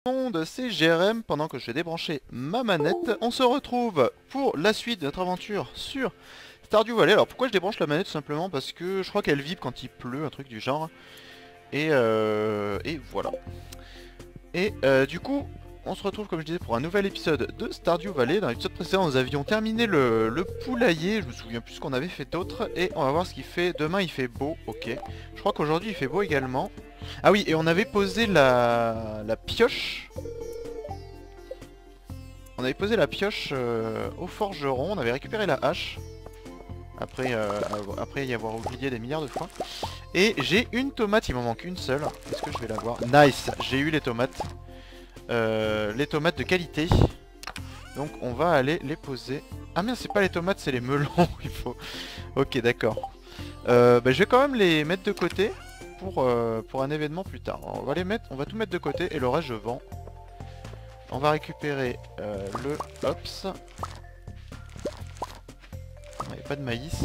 Monde, c'est GRM. Pendant que je vais débrancher ma manette, on se retrouve pour la suite de notre aventure sur Stardew Valley. Alors pourquoi je débranche la manette? Tout simplement parce que je crois qu'elle vibre quand il pleut, un truc du genre. Et voilà. Du coup, on se retrouve comme je disais pour un nouvel épisode de Stardew Valley. Dans l'épisode précédent, nous avions terminé le poulailler. Je me souviens plus ce qu'on avait fait d'autre. Et on va voir ce qu'il fait. Demain il fait beau, ok. Je crois qu'aujourd'hui il fait beau également. Ah oui, et on avait posé la pioche. On avait posé la pioche au forgeron, on avait récupéré la hache. Après y avoir oublié des milliards de fois. Et j'ai une tomate, il m'en manque une seule. Est-ce que je vais l'avoir? Nice, j'ai eu les tomates. Les tomates de qualité. Donc on va aller les poser. Ah merde, c'est pas les tomates, c'est les melons. Il faut... Ok, d'accord. Je vais quand même les mettre de côté pour un événement plus tard. On va tout mettre de côté et le reste je vends. On va récupérer le hops. Il n'y a pas de maïs.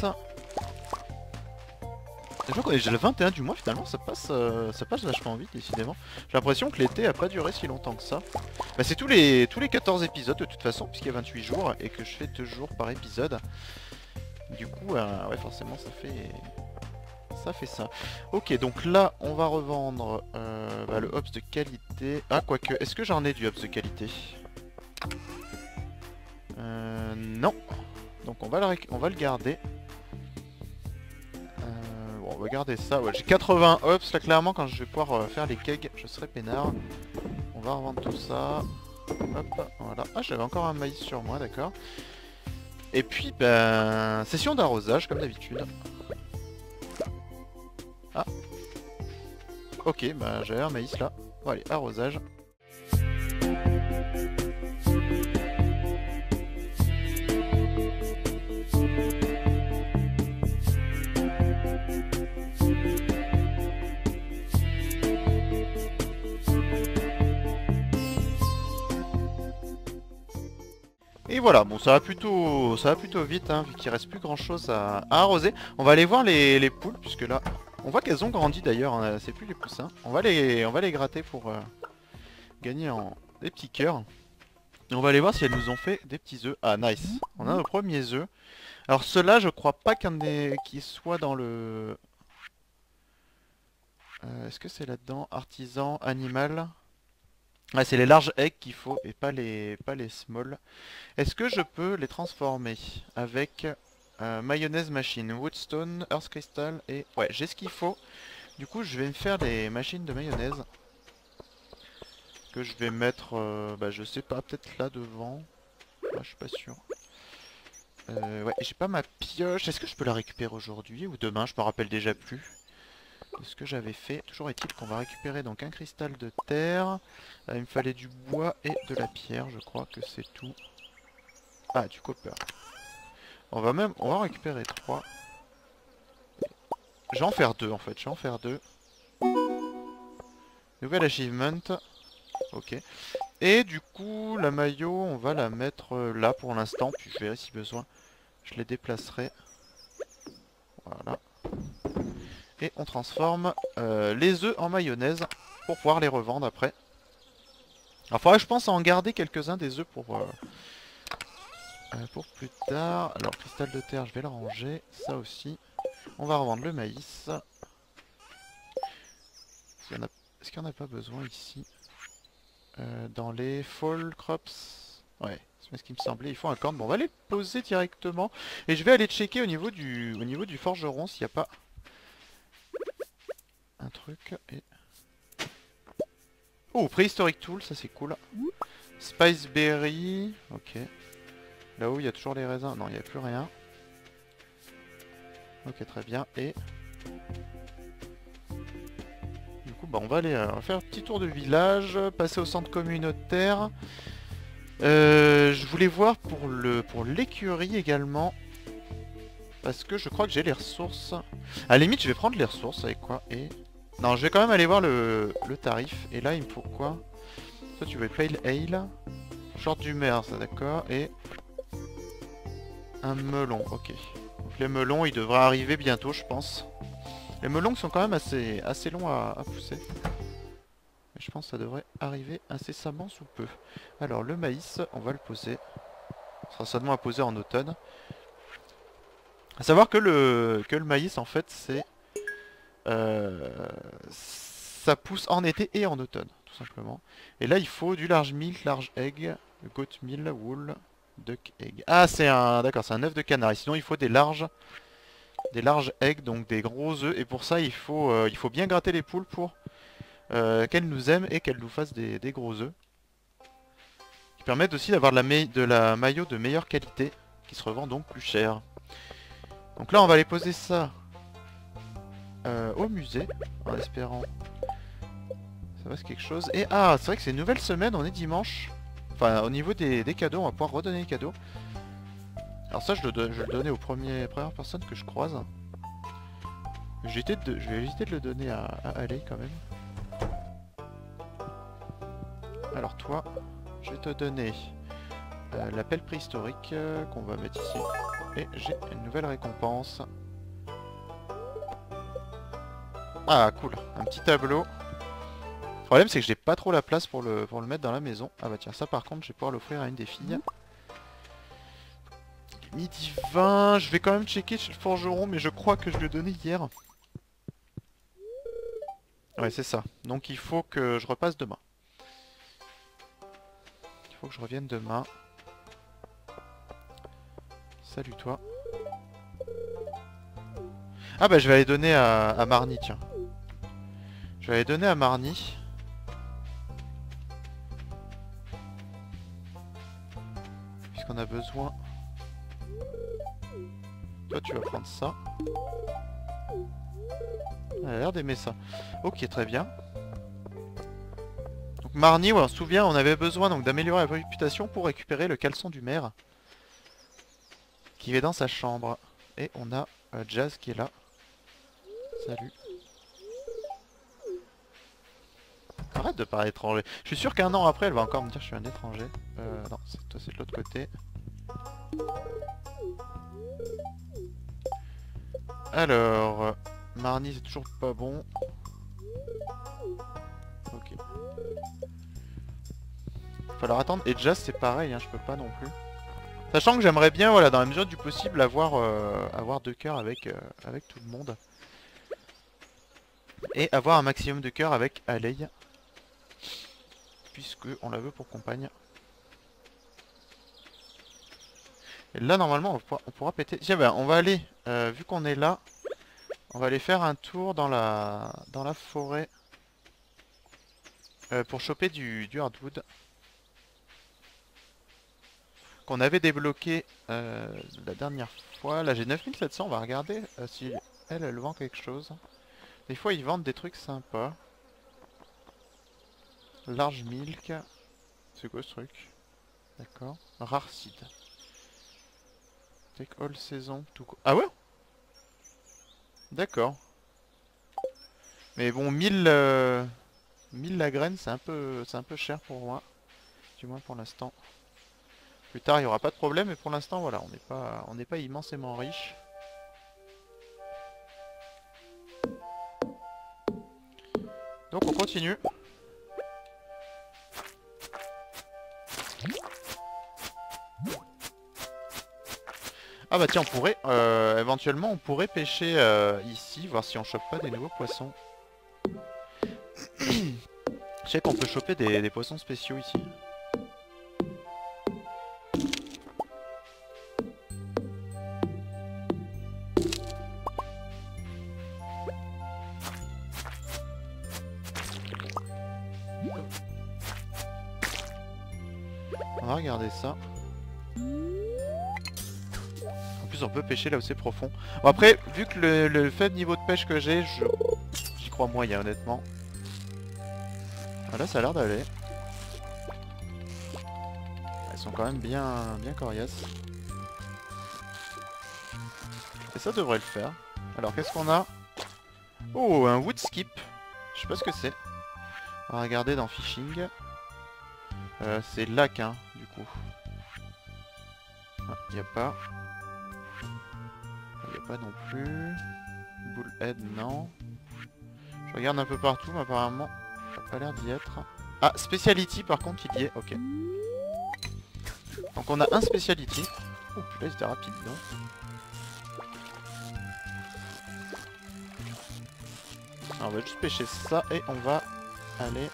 Je crois qu'on est déjà le 21 du mois, finalement ça passe vachement vite décidément. J'ai l'impression que l'été a pas duré si longtemps que ça. Bah, c'est tous les 14 épisodes de toute façon, puisqu'il y a 28 jours et que je fais 2 jours par épisode. Du coup, ouais, forcément ça fait ça. Ok, donc là on va revendre le hops de qualité. Ah, quoique, est-ce que j'en ai du hops de qualité? Non. Donc on va le garder. Bon, on va garder ça. Ouais, j'ai 80 hops là, clairement quand je vais pouvoir faire les kegs, je serai peinard. On va revendre tout ça. Hop, voilà. Ah, j'avais encore un maïs sur moi, d'accord. Et puis, ben, session d'arrosage comme d'habitude. Ah. Ok, bah j'avais un maïs là. Bon allez, arrosage. Et voilà, bon ça va plutôt vite hein, vu qu'il reste plus grand chose à arroser. On va aller voir les poules puisque là, on voit qu'elles ont grandi d'ailleurs, hein, c'est plus les poussins. On va les gratter pour gagner en des petits cœurs. Et on va aller voir si elles nous ont fait des petits œufs. Ah nice, on a nos premiers œufs. Alors ceux-là je crois pas qu'ils soient dans le... Est-ce que c'est là-dedans? Artisan, animal... Ouais, c'est les larges eggs qu'il faut et pas les small. Est-ce que je peux les transformer avec mayonnaise machine, woodstone, earth crystal et... Ouais, j'ai ce qu'il faut. Du coup, je vais me faire des machines de mayonnaise. Que je vais mettre, je sais pas, peut-être là devant. Ah, je suis pas sûr. Ouais, j'ai pas ma pioche. Est-ce que je peux la récupérer aujourd'hui ou demain? Je me rappelle déjà plus de ce que j'avais fait. Toujours est-il qu'on va récupérer donc un cristal de terre. Il me fallait du bois et de la pierre. Je crois que c'est tout. Ah, du copper. On va récupérer 3. Je vais en faire 2 en fait. Je vais en faire 2. Nouvel achievement. Ok. Et du coup, la maillot, on va la mettre là pour l'instant. Puis je verrai si besoin. Je les déplacerai. Voilà. Et on transforme les œufs en mayonnaise pour pouvoir les revendre après. Alors, faudrait, je pense, en garder quelques-uns des œufs pour plus tard. Alors, cristal de terre, je vais le ranger. Ça aussi. On va revendre le maïs. Est-ce qu'il n'y en a pas besoin ici? Dans les fall crops. Ouais, c'est ce qui me semblait. Il faut un corn. Bon, on va les poser directement. Et je vais aller checker au niveau du forgeron s'il n'y a pas un truc. Et... Oh, préhistoric tool, ça c'est cool. Spiceberry. Ok. Là-haut, il y a toujours les raisins. Non, il n'y a plus rien. Ok, très bien. Et... Du coup, on va aller faire un petit tour de village, passer au centre communautaire. Je voulais voir pour l'écurie également. Parce que je crois que j'ai les ressources. À la limite, je vais prendre les ressources avec quoi et... Non, je vais quand même aller voir le tarif. Et là, il me faut quoi? Toi, tu veux pale ale. Short d'humeur, ça d'accord. Et... un melon, ok. Donc les melons, ils devraient arriver bientôt, je pense. Les melons sont quand même assez longs à pousser. Mais je pense que ça devrait arriver incessamment sous peu. Alors le maïs, on va le poser. Ce sera seulement à poser en automne. À savoir que le maïs en fait c'est... ça pousse en été et en automne, tout simplement. Et là il faut du large milk, large egg, goat meal, wool, duck egg. Ah c'est un... D'accord, c'est un œuf de canard. Et sinon il faut des larges eggs, donc des gros œufs. Et pour ça il faut bien gratter les poules pour qu'elles nous aiment et qu'elles nous fassent des gros œufs. Qui permettent aussi d'avoir de la maillot de meilleure qualité, qui se revend donc plus cher. Donc là on va aller poser ça au musée, en espérant ça fasse quelque chose. Et ah, c'est vrai que c'est une nouvelle semaine, on est dimanche. Enfin, au niveau des cadeaux, on va pouvoir redonner les cadeaux. Alors ça, je vais le donner aux première personne que je croise. Je vais éviter de le donner à Ali quand même. Alors toi, je vais te donner la pelle préhistorique qu'on va mettre ici. Et j'ai une nouvelle récompense. Ah cool, un petit tableau. Le problème c'est que j'ai pas trop la place pour le mettre dans la maison. Ah bah tiens, ça par contre je vais pouvoir l'offrir à une des filles. Midi 20, je vais quand même checker chez le forgeron, mais je crois que je lui ai donné hier. Ouais c'est ça, donc il faut que je repasse demain. Il faut que je revienne demain. Salut toi. Ah bah je vais aller donner à Marnie, tiens. Je vais aller donner à Marnie. Puisqu'on a besoin... Toi tu vas prendre ça. Elle a l'air d'aimer ça. Ok, très bien. Donc Marnie, ouais, on se souvient, on avait besoin donc d'améliorer la réputation pour récupérer le caleçon du maire. Qui est dans sa chambre. Et on a Jazz qui est là. Salut. Arrête de parler étranger. Je suis sûr qu'un an après, elle va encore me dire que je suis un étranger. Non, toi c'est de l'autre côté. Alors, Marnie c'est toujours pas bon. Ok. Il va falloir attendre. Et Jazz c'est pareil, hein, je peux pas non plus. Sachant que j'aimerais bien, voilà, dans la mesure du possible, avoir 2 cœurs avec tout le monde. Et avoir un maximum de cœurs avec Alei. Puisque on la veut pour compagne. Et là normalement on pourra péter. Tiens ben on va aller, vu qu'on est là, on va aller faire un tour dans la forêt. Pour choper du hardwood. Qu'on avait débloqué la dernière fois. Là j'ai 9700, on va regarder si elle vend quelque chose. Des fois ils vendent des trucs sympas. Large milk. C'est quoi ce truc? D'accord. Rare seed. Take all saison. Tout... Ah ouais? D'accord. Mais bon, 1000 la graine, c'est un peu cher pour moi. Du moins pour l'instant. Plus tard, il n'y aura pas de problème, mais pour l'instant, voilà, on n'est pas immensément riche. Donc on continue. Ah bah tiens, on pourrait, éventuellement, on pourrait pêcher ici, voir si on chope pas des nouveaux poissons. Je sais qu'on peut choper des poissons spéciaux ici. On va regarder ça. En plus on peut pêcher là où c'est profond. Bon après, vu que le faible niveau de pêche que j'ai, j'y crois moyen honnêtement. Voilà, ça a l'air d'aller. Elles sont quand même bien coriaces. Et ça devrait le faire. Alors qu'est-ce qu'on a? Oh, un wood skip. Je sais pas ce que c'est. On va regarder dans fishing. C'est lac, hein, du coup. Ah, y a pas. Y a pas non plus. Bullhead, non. Je regarde un peu partout, mais apparemment, pas l'air d'y être. Ah, Speciality par contre il y est, ok. Donc on a un Speciality. Oh putain, c'était rapide, non? Alors, on va juste pêcher ça et on va aller...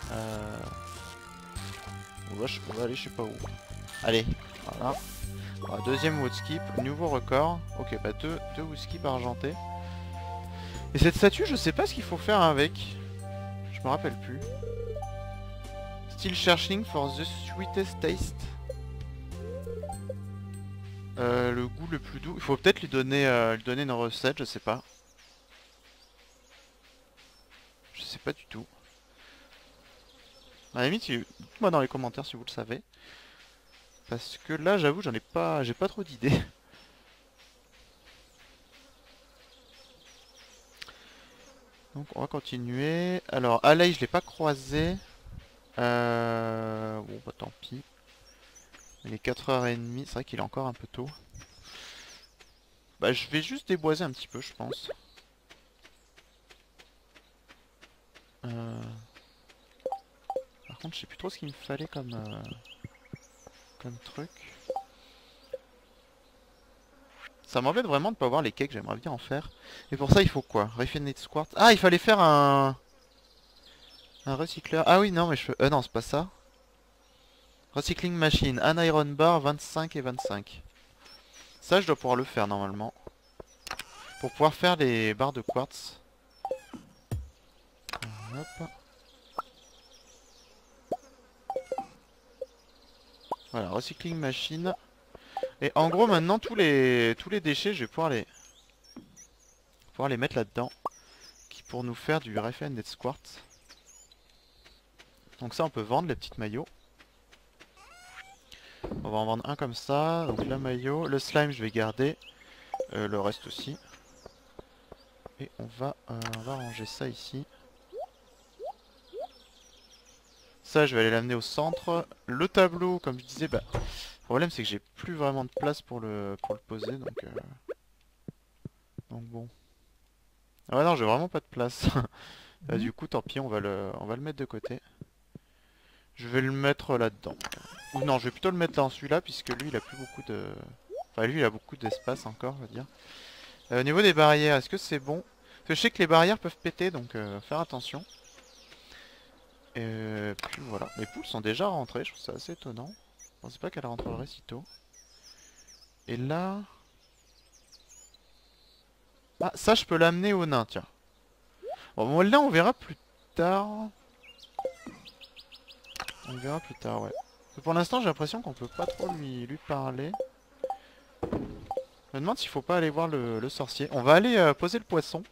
on va aller je sais pas où. Allez, voilà. Alors, deuxième woodskip, nouveau record. Ok, bah deux woodskips argentés. Et cette statue, je sais pas ce qu'il faut faire avec. Je me rappelle plus. Still searching for the sweetest taste. Le goût le plus doux. Il faut peut-être lui donner une recette, je sais pas. Je sais pas du tout. À la limite, dites-moi dans les commentaires si vous le savez. Parce que là, j'avoue, j'ai pas trop d'idées. Donc on va continuer. Alors, Alei, je l'ai pas croisé. Bon, bah tant pis. Il est 4h30, c'est vrai qu'il est encore un peu tôt. Bah je vais juste déboiser un petit peu, je pense. Par contre, je sais plus trop ce qu'il me fallait comme truc. Ça m'embête vraiment de pas avoir les cakes, j'aimerais bien en faire. Et pour ça, il faut quoi? Refinate Squart. Ah, il fallait faire un recycleur. Ah oui, non, mais je peux... non, c'est pas ça. Recycling machine, un iron bar, 25 et 25. Ça, je dois pouvoir le faire normalement. Pour pouvoir faire les barres de quartz. Hop. Voilà, recycling machine. Et en gros, maintenant, tous les déchets, je vais pouvoir les mettre là-dedans. Qui pour nous faire du refined quartz. Donc ça, on peut vendre les petites maillots. On va en vendre un comme ça. Donc la maillot. Le slime, je vais garder. Le reste aussi. Et on va ranger ça ici. Ça, je vais aller l'amener au centre. Le tableau, comme je disais, bah, le problème c'est que j'ai plus vraiment de place pour le poser. Donc bon. Ah ouais, non, j'ai vraiment pas de place. Bah, du coup, tant pis, on va le mettre de côté. Je vais le mettre là-dedans. Ou non, je vais plutôt le mettre dans celui-là, puisque lui, il a plus beaucoup de... Enfin, lui, il a beaucoup d'espace encore, on va dire. Au niveau des barrières, est-ce que c'est bon? Parce que je sais que les barrières peuvent péter, donc faire attention. Puis voilà. Les poules sont déjà rentrées, je trouve ça assez étonnant. Je pensais pas qu'elles rentreraient si tôt. Et là... Ah, ça, je peux l'amener au nain, tiens. Bon, là, on verra plus tard. On verra plus tard, ouais. Pour l'instant, j'ai l'impression qu'on peut pas trop lui parler. Je me demande s'il faut pas aller voir le sorcier. On va aller poser le poisson.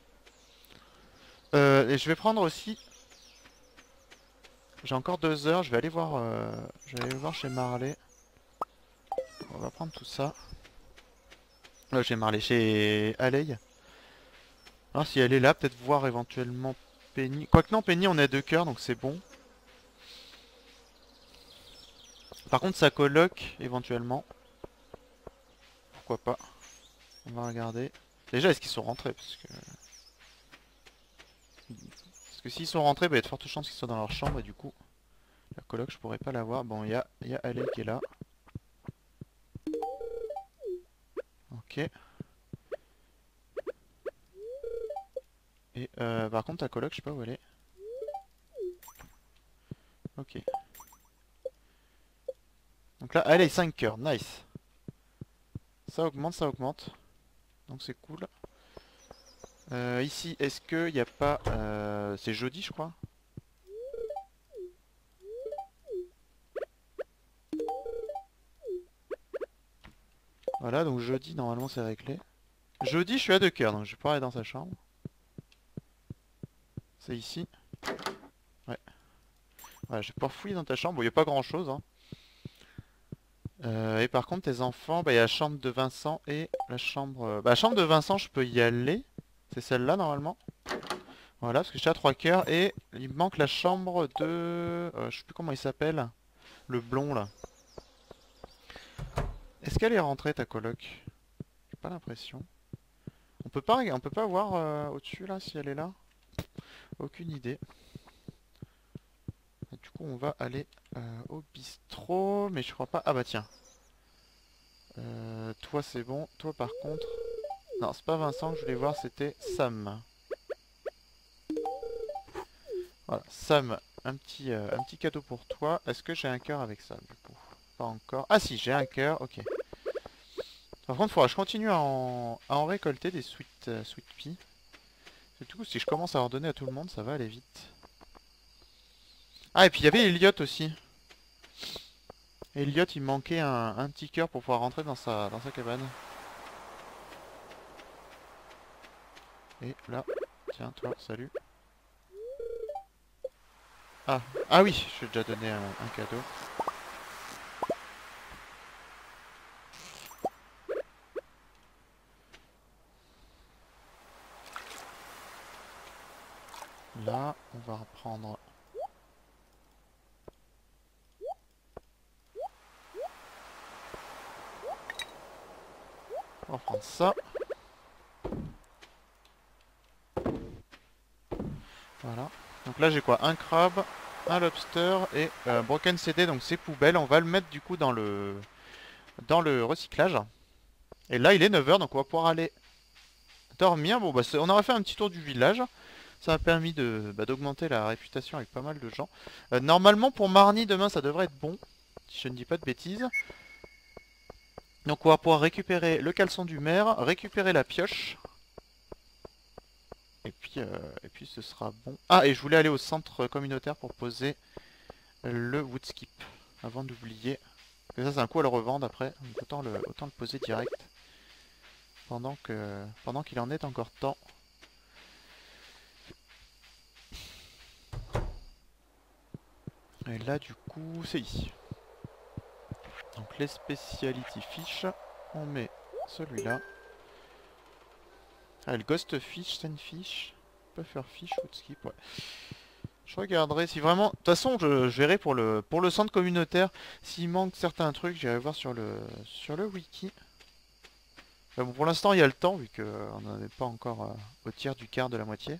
Et je vais prendre aussi... J'ai encore 2 heures, je vais aller voir chez Marley. On va prendre tout ça. Chez Marley, chez Alei. Alors si elle est là, peut-être voir éventuellement Penny. Quoique non, Penny on a 2 cœurs, donc c'est bon. Par contre sa coloc, éventuellement. Pourquoi pas. On va regarder. Déjà, est-ce qu'ils sont rentrés? Parce que s'ils sont rentrés, bah, il y a de fortes chances qu'ils soient dans leur chambre et du coup... La coloc, je pourrais pas la voir. Bon, il y a Alei qui est là. Ok. Et par contre, ta coloc, je sais pas où elle est. Ok. Donc là, allez, 5 cœurs, nice. Ça augmente, ça augmente. Donc c'est cool. Ici, est-ce qu'il n'y a pas... c'est jeudi, je crois. Voilà, donc jeudi, normalement, c'est réglé. Jeudi, je suis à 2 cœurs, donc je vais pouvoir aller dans sa chambre. C'est ici. Ouais. Voilà, je vais pouvoir fouiller dans ta chambre. Bon, il n'y a pas grand-chose, hein. Et par contre, tes enfants, bah, il y a la chambre de Vincent et la chambre... Bah, la chambre de Vincent, je peux y aller. C'est celle-là, normalement. Voilà, parce que je suis à 3 cœurs. Et il me manque la chambre de... je sais plus comment il s'appelle. Le blond, là. Est-ce qu'elle est rentrée, ta coloc? J'ai pas l'impression. On peut pas voir au-dessus, là, si elle est là? Aucune idée. coup, on va aller au bistrot, mais je crois pas... Ah bah tiens. Toi, c'est bon. Toi, par contre... Non, c'est pas Vincent que je voulais voir, c'était Sam. Voilà, Sam, un petit cadeau pour toi. Est-ce que j'ai un cœur avec ça, du coup? Pas encore. Ah si, j'ai un cœur, ok. Par contre, il faudra que je continue à en récolter des sweet peas. Et du coup, si je commence à en donner à tout le monde, ça va aller vite. Ah, et puis il y avait Elliot aussi. Elliot, il manquait un petit cœur pour pouvoir rentrer dans sa cabane. Et là, tiens, toi, salut. Ah, ah oui, je vais déjà donné un cadeau. Là, on va reprendre... On va reprendre ça. Voilà. Donc là, j'ai quoi? Un crabe, un lobster et broken CD, donc c'est poubelle. On va le mettre du coup dans le recyclage. Et là, il est 9 h, donc on va pouvoir aller dormir. Bon, bah, on aura fait un petit tour du village. Ça m'a permis d'augmenter la réputation avec pas mal de gens. Normalement, pour Marnie, demain, ça devrait être bon. Si je ne dis pas de bêtises. Donc, on va pouvoir récupérer le caleçon du maire, récupérer la pioche. Et puis ce sera bon. Ah, et je voulais aller au centre communautaire pour poser le woodskip. Avant d'oublier. Et ça, c'est un coup à le revendre après. Donc autant le poser direct. Pendant qu'il en est encore temps. Et là, du coup, c'est ici. Donc les speciality fish, on met celui-là. Ah, le ghost fish, sunfish, pufferfish, woodskip, ouais. Je regarderai si vraiment... De toute façon, je verrai pour le centre communautaire. S'il manque certains trucs, j'irai voir sur le wiki. Bon, pour l'instant, il y a le temps, vu qu'on n'en est pas encore au tiers du quart de la moitié.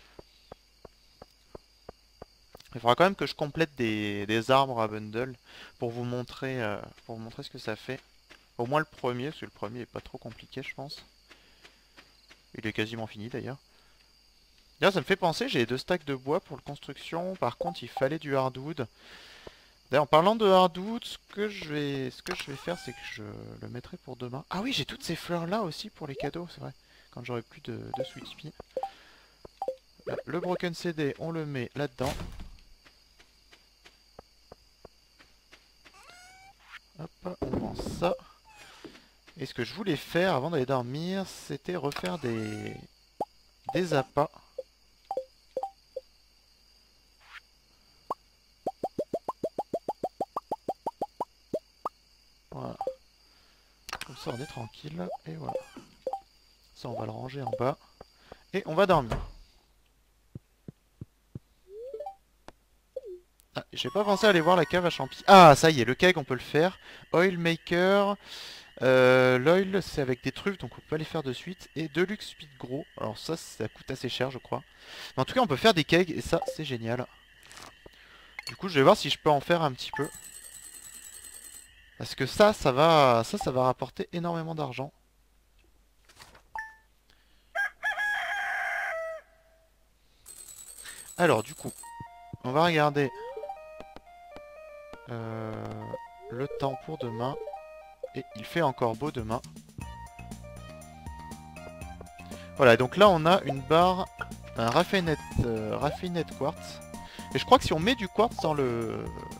Il faudra quand même que je complète des arbres à bundle pour vous montrer ce que ça fait. Au moins le premier, parce que le premier est pas trop compliqué, je pense. Il est quasiment fini d'ailleurs. D'ailleurs, ça me fait penser, j'ai 2 stacks de bois pour la construction. Par contre, il fallait du hardwood. D'ailleurs, en parlant de hardwood, ce que je vais faire, c'est que je le mettrai pour demain. Ah oui, j'ai toutes ces fleurs-là aussi pour les cadeaux, c'est vrai. Quand j'aurai plus de sweet pea. Là, le broken CD, on le met là-dedans. Hop, on prend ça. Et ce que je voulais faire avant d'aller dormir, c'était refaire des appâts. Voilà. Comme ça on est tranquille. Et voilà. Ça on va le ranger en bas. Et on va dormir. Ah, j'ai pas pensé à aller voir la cave à champi. Ah ça y est, le keg on peut le faire. Oil maker. L'oil c'est avec des truffes donc on peut pas les faire de suite. Et Deluxe Speed Gros. Alors ça coûte assez cher je crois. Mais en tout cas on peut faire des kegs et ça c'est génial. Du coup je vais voir si je peux en faire un petit peu. Parce que ça va rapporter énormément d'argent. Alors du coup, on va regarder le temps pour demain. Et il fait encore beau demain. Voilà, donc là on a une barre, un raffinate quartz. Et je crois que si on met du quartz dans le...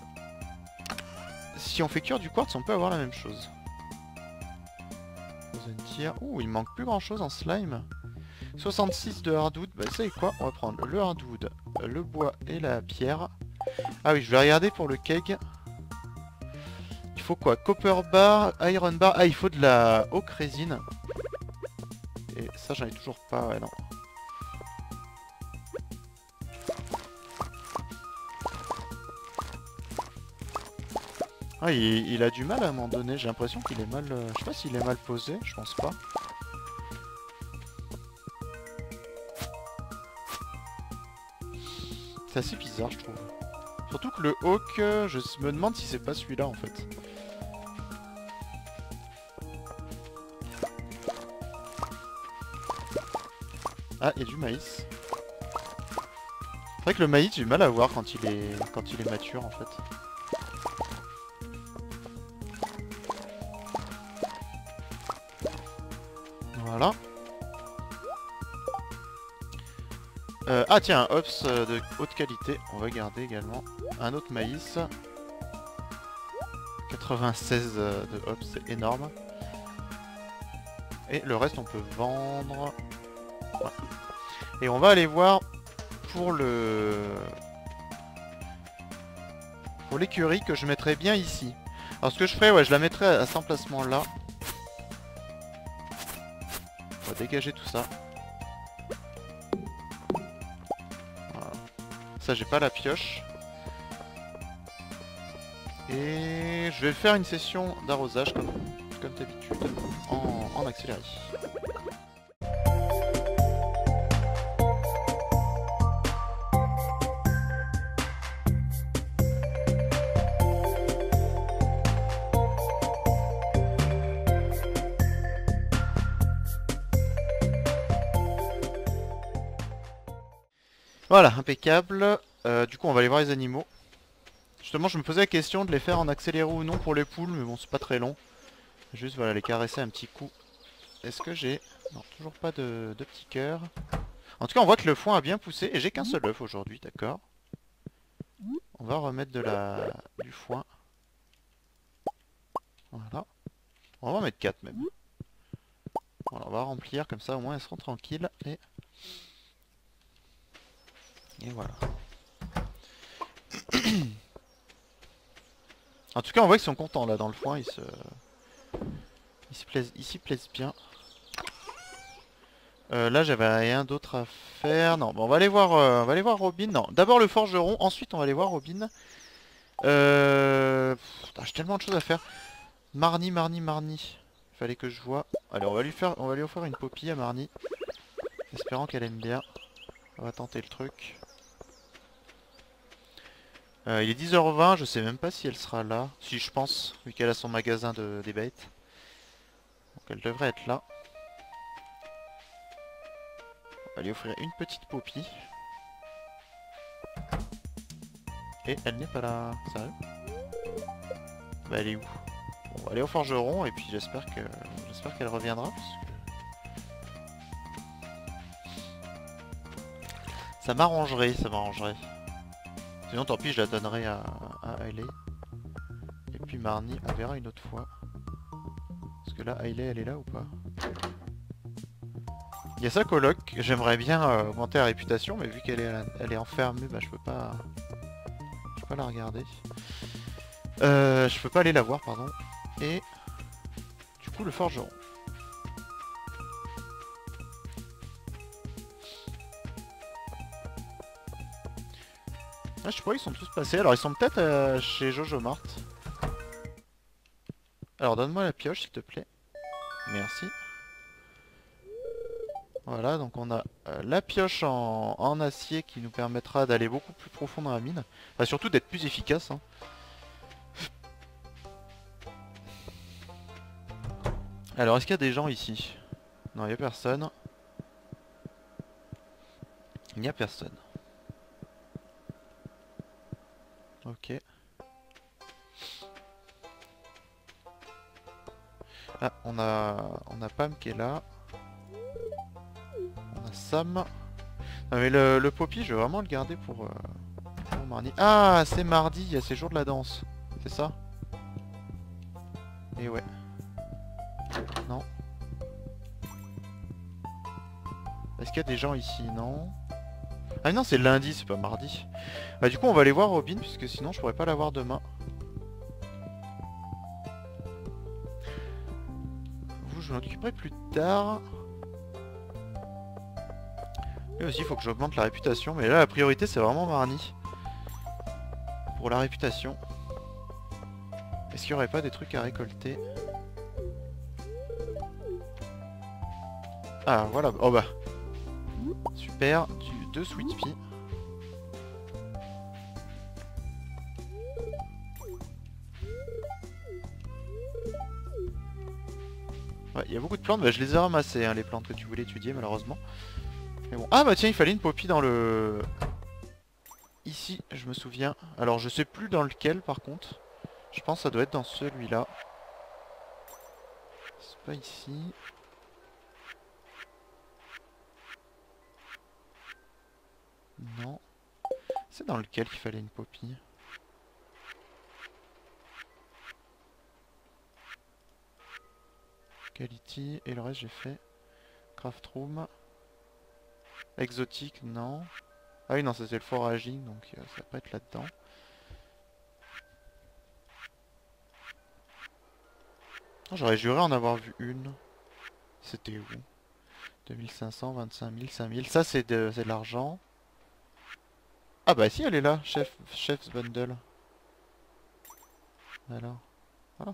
Si on fait cuire du quartz, on peut avoir la même chose. Ouh, il manque plus grand chose en slime. 66 de hardwood, bah vous savez quoi? On va prendre le hardwood, le bois et la pierre. Ah oui, je vais regarder pour le keg. Il faut quoi? Copper bar, iron bar. Ah, il faut de la oak résine. Et ça, j'en ai toujours pas, ouais, non. Ah, il a du mal à un moment donné. J'ai l'impression qu'il est mal... je sais pas s'il est mal posé, je pense pas. C'est assez bizarre, je trouve. Surtout que le Hawk, je me demande si c'est pas celui-là en fait. Ah, il y a du maïs. C'est vrai que le maïs, j'ai du mal à voir quand il est mature en fait. Voilà. Ah tiens, un hops de haute qualité, on va garder également. Un autre maïs. 96 de hops, c'est énorme. Et le reste on peut vendre. Ouais. Et on va aller voir pour l'écurie que je mettrai bien ici. Alors ce que je ferai, ouais, je la mettrai à cet emplacement là. On va dégager tout ça. Voilà. Ça j'ai pas la pioche. Et je vais faire une session d'arrosage comme d'habitude en accéléré. Voilà, impeccable. Du coup on va aller voir les animaux. Justement je me posais la question de les faire en accéléré ou non pour les poules, mais bon c'est pas très long. Juste voilà, les caresser un petit coup. Est-ce que j'ai... Non, toujours pas de petits cœurs. En tout cas on voit que le foin a bien poussé et j'ai qu'un seul œuf aujourd'hui, d'accord. On va remettre du foin. Voilà. On va en mettre 4 même. Voilà, on va remplir comme ça au moins elles seront tranquilles. Et voilà. En tout cas on voit qu'ils sont contents là dans le foin, ils s'y plaisent bien. Là j'avais rien d'autre à faire. Non, bon, on va aller voir Robin. Non, d'abord le forgeron, ensuite on va aller voir Robin. J'ai tellement de choses à faire. Marnie. Fallait que je vois. Allez, on va lui offrir une popie à Marnie. Espérant qu'elle aime bien. On va tenter le truc. Il est 10h20, je sais même pas si elle sera là. Si, je pense, vu qu'elle a son magasin des bêtes. Donc elle devrait être là. On va lui offrir une petite popie. Et elle n'est pas là. Sérieux? Bah elle est où? Bon, on va aller au forgeron et puis j'espère qu'elle reviendra. Parce que... ça m'arrangerait. Sinon tant pis, je la donnerai à Hailey. Et puis Marnie, on verra une autre fois. Parce que là, Hailey, elle est là ou pas? Il y a sa coloc, j'aimerais bien augmenter la réputation, mais vu qu'elle est enfermée, bah je peux pas la regarder. Je peux pas aller la voir, pardon. Et du coup le forgeron. Ah, je sais pas, ils sont tous passés. Alors ils sont peut-être chez Jojo Mart. Alors donne-moi la pioche s'il te plaît. Merci. Voilà, donc on a la pioche en acier qui nous permettra d'aller beaucoup plus profond dans la mine. Enfin, surtout d'être plus efficace. Hein. Alors, est-ce qu'il y a des gens ici? Non, il n'y a personne. Il n'y a personne. Ok. Ah, on a Pam qui est là. On a Sam. Non mais le Poppy, je vais vraiment le garder pour mardi. Ah, c'est mardi, c'est jour de la danse. C'est ça? Et ouais. Non. Est-ce qu'il y a des gens ici? Non. Ah non, c'est lundi, c'est pas mardi. Bah du coup, on va aller voir Robin, puisque sinon je pourrais pas la voir demain. Vous, je m'en occuperai plus tard. Lui aussi, il faut que j'augmente la réputation. Mais là, la priorité, c'est vraiment Marnie. Pour la réputation. Est-ce qu'il n'y aurait pas des trucs à récolter? Ah, voilà. Oh bah. Super. 2 sweet peas. Ouais, il y a beaucoup de plantes, bah, je les ai ramassées, hein, les plantes que tu voulais étudier malheureusement. Mais bon. Ah bah tiens, il fallait une poppy dans le... Ici, je me souviens. Alors je sais plus dans lequel par contre. Je pense que ça doit être dans celui-là. C'est pas ici. Non. C'est dans lequel qu'il fallait une poppy. Quality, et le reste j'ai fait. Craft room. Exotique, non. Ah oui, non, ça c'est le foraging, donc ça va pas être là-dedans. J'aurais juré en avoir vu une. C'était où? 2500, 25 000, 5000. Ça c'est de l'argent. Ah bah si, elle est là, chef's bundle. Alors. Ah.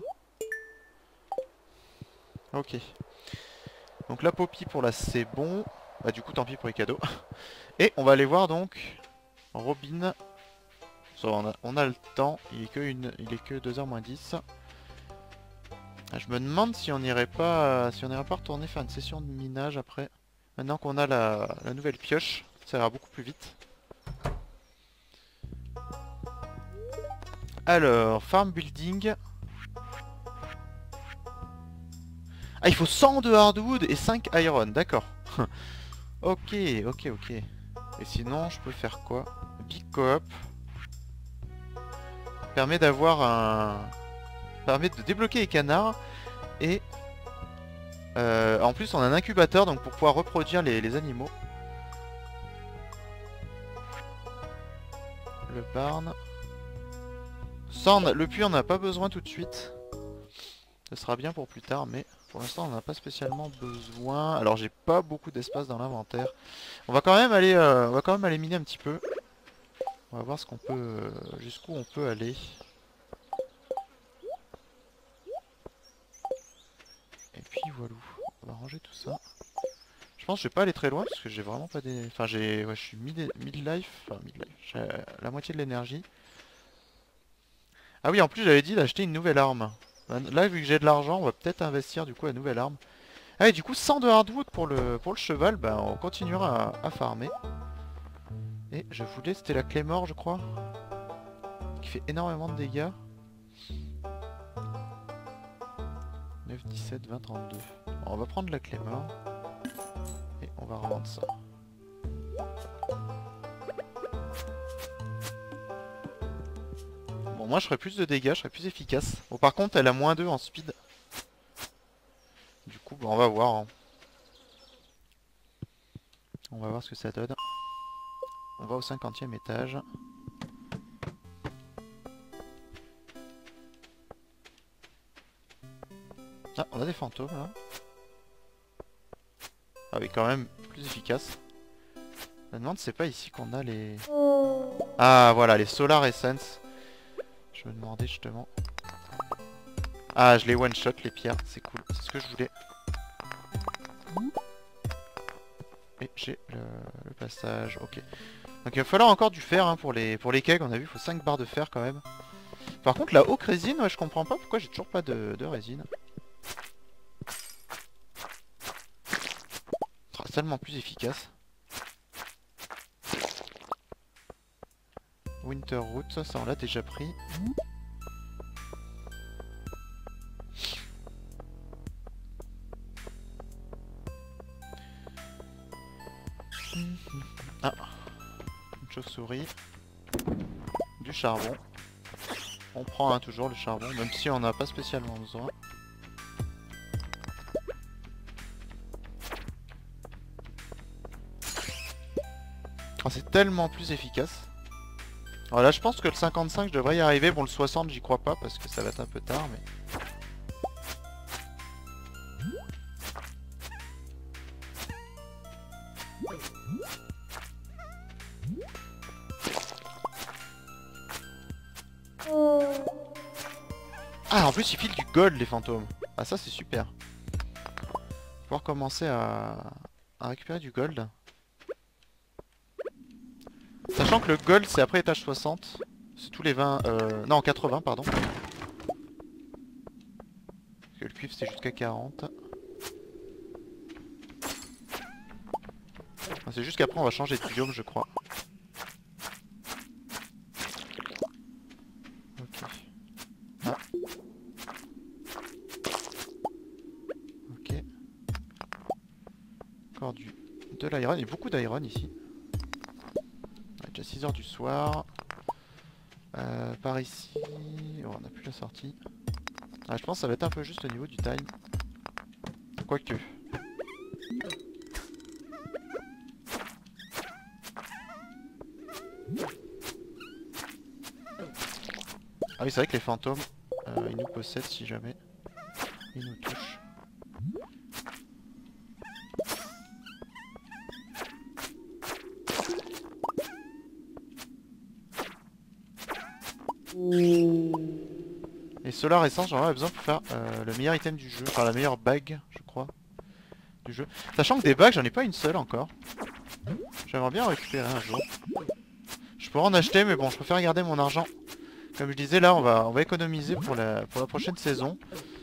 Ok. Donc la poppy pour la c'est bon. Bah du coup tant pis pour les cadeaux. Et on va aller voir donc Robin. Ça, on a le temps, il est que 2h moins 10. Je me demande si on n'irait pas retourner faire une session de minage après. Maintenant qu'on a la nouvelle pioche, ça ira beaucoup plus vite. Alors, farm building. Ah, il faut 100 de hardwood et 5 iron, d'accord. Ok. Et sinon, je peux faire quoi? Big coop. Permet d'avoir un... Permet de débloquer les canards. Et... en plus, on a un incubateur, donc pour pouvoir reproduire les animaux. Le barn. Le puits, on n'a pas besoin tout de suite. Ce sera bien pour plus tard, mais pour l'instant, on n'en a pas spécialement besoin. Alors, j'ai pas beaucoup d'espace dans l'inventaire. On va quand même aller miner un petit peu. On va voir ce qu'on peut, jusqu'où on peut aller. Et puis voilà. On va ranger tout ça. Je pense que je vais pas aller très loin parce que j'ai vraiment pas des... Enfin, je suis mid-life. Enfin, mid-life. J'ai la moitié de l'énergie. Ah oui, en plus, j'avais dit d'acheter une nouvelle arme. Là, vu que j'ai de l'argent, on va peut-être investir du coup la nouvelle arme. Ah et du coup 100 de hardwood pour le cheval, bah on continuera à farmer. Et je voulais, c'était la Claymore je crois, qui fait énormément de dégâts. 9, 17, 20, 32. Bon, on va prendre la Claymore. Et on va revendre ça. Bon moi je ferai plus de dégâts, je serai plus efficace. Bon par contre elle a moins 2 en speed. Du coup bah, on va voir. Hein. On va voir ce que ça donne. On va au 50e étage. Ah, on a des fantômes là. Ah oui, quand même plus efficace. Je me demande c'est pas ici qu'on a les... Ah voilà, les Solar Essence. Je me demandais justement. Ah, je les one-shot les pierres, c'est cool. C'est ce que je voulais. Et j'ai le passage, ok. Donc il va falloir encore du fer hein, pour les kegs, on a vu, il faut 5 barres de fer quand même. Par contre la oak résine, ouais, je comprends pas pourquoi j'ai toujours pas de résine. C'est tellement plus efficace. Winter Root, ça on l'a déjà pris. Ah, une chauve-souris. Du charbon. On prend hein, toujours le charbon, même si on n'a pas spécialement besoin. Oh, c'est tellement plus efficace. Alors là je pense que le 55 je devrais y arriver. Bon le 60 j'y crois pas parce que ça va être un peu tard mais... Ah en plus ils filent du gold les fantômes. Ah ça c'est super. Pouvoir commencer à récupérer du gold. Sachant que le gold c'est après étage 60. C'est tous les 20... non 80 pardon. Parce que le cuivre c'est jusqu'à 40. C'est juste qu'après on va changer de biome je crois. Ok. Ah. Ok. Encore de l'iron. Il y a beaucoup d'iron ici. Il est déjà 6 h du soir. Par ici... Oh, on n'a plus la sortie. Ah, je pense que ça va être un peu juste au niveau du time. Quoique. Ah oui, c'est vrai que les fantômes, ils nous possèdent si jamais ils nous touchent. Et Solar Essence, j'en aurais besoin pour faire le meilleur item du jeu, enfin la meilleure bague, je crois, du jeu. Sachant que des bagues, j'en ai pas une seule encore. J'aimerais bien en récupérer un jour. Je pourrais en acheter, mais bon, je préfère garder mon argent. Comme je disais, là, on va économiser pour la prochaine saison.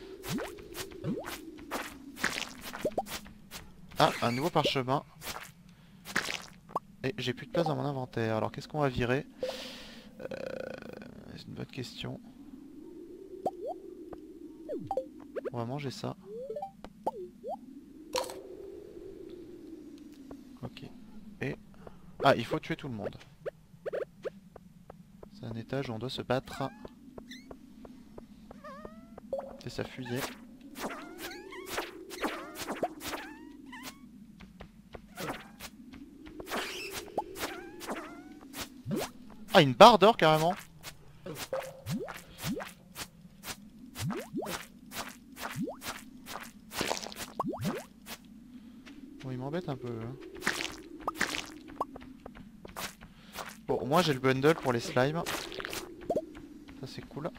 Ah, un nouveau parchemin. Et j'ai plus de place dans mon inventaire. Alors, qu'est-ce qu'on va virer? C'est une bonne question. On va manger ça. Ok. Et... Ah, il faut tuer tout le monde. C'est un étage où on doit se battre. C'est sa fusée. Ah, une barre d'or carrément. Bon, il m'embête un peu. Hein. Bon, au moins j'ai le bundle pour les slimes. Ça c'est cool.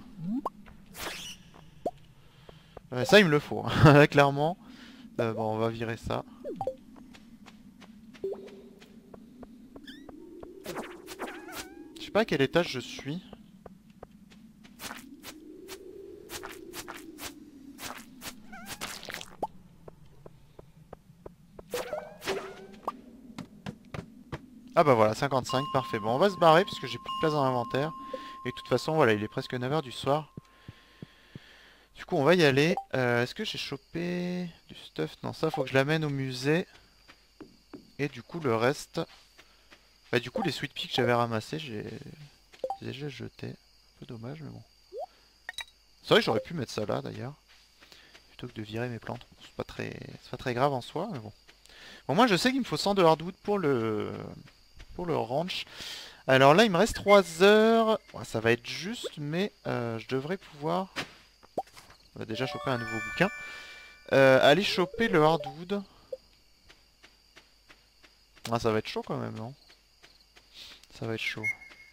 Ça il me le faut, hein. Clairement. Bon, on va virer ça. Je sais pas à quel étage je suis. Ah bah voilà, 55, parfait. Bon, on va se barrer parce que j'ai plus de place dans l'inventaire. Et de toute façon, voilà, il est presque 9 h du soir. Du coup, on va y aller. Est-ce que j'ai chopé du stuff? Non, ça, faut que je l'amène au musée. Et du coup, le reste... Bah du coup, les sweet peas que j'avais ramassés, j'ai déjà jeté. Un peu dommage, mais bon. C'est vrai que j'aurais pu mettre ça là, d'ailleurs. Plutôt que de virer mes plantes. Bon, c'est pas très grave en soi, mais bon. Bon, moi, je sais qu'il me faut 100 de hardwood pour le ranch. Alors là, il me reste 3 heures. Ouais, ça va être juste, mais je devrais pouvoir... On va déjà choper un nouveau bouquin. Aller choper le hardwood. Ah, ça va être chaud quand même, non? Ça va être chaud.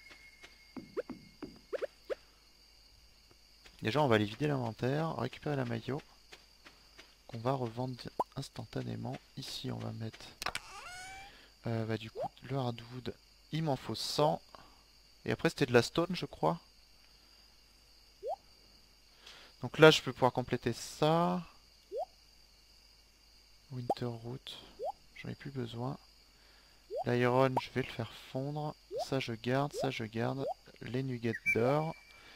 Déjà, on va aller vider l'inventaire, récupérer la maillot. Qu'on va revendre instantanément. Ici, on va mettre... bah du coup, le hardwood, il m'en faut 100. Et après, c'était de la stone, je crois. Donc là, je peux pouvoir compléter ça. Winterroot, j'en ai plus besoin. L'iron, je vais le faire fondre. Ça, je garde, ça, je garde. Les nuggets d'or.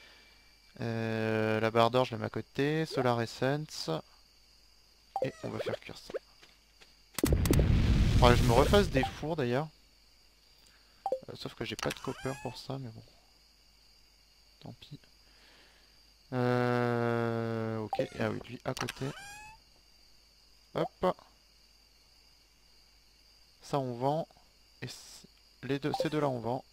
La barre d'or, je la mets à côté. Solar Essence. Et on va faire cuire ça. Faudrait que je me refasse des fours d'ailleurs. Sauf que j'ai pas de copper pour ça, mais bon. Tant pis. Ok, ah oui, lui à côté. Hop. Ça on vend. Et ces deux là on vend.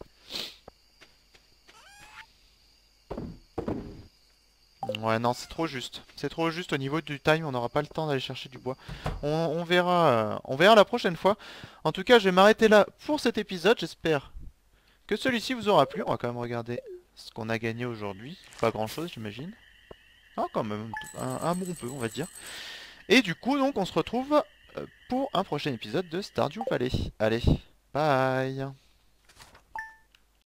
Ouais non c'est trop juste. C'est trop juste au niveau du time, on n'aura pas le temps d'aller chercher du bois. On verra la prochaine fois. En tout cas je vais m'arrêter là pour cet épisode. J'espère que celui-ci vous aura plu. On va quand même regarder ce qu'on a gagné aujourd'hui. Pas grand chose j'imagine. Ah quand même un bon peu on va dire. Et du coup donc on se retrouve pour un prochain épisode de Stardew Valley. Allez, bye.